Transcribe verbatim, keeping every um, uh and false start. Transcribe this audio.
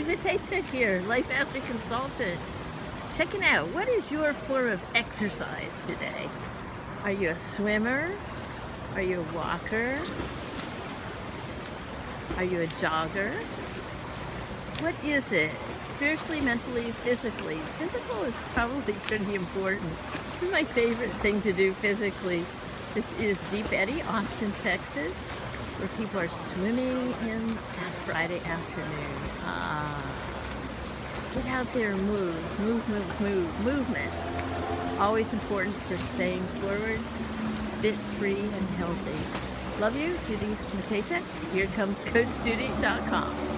Judy Matejczyk here, Life After Consultant. Checking out, what is your form of exercise today? Are you a swimmer? Are you a walker? Are you a jogger? What is it? Spiritually, mentally, physically? Physical is probably pretty important. This is my favorite thing to do physically. This is Deep Eddy, Austin, Texas, where people are swimming in that Friday afternoon. Ah, get out there and move, move, move, move. Movement. Always important for staying forward, fit, free, and healthy. Love you, Judy Matejczyk. Here comes Coach Judy dot com.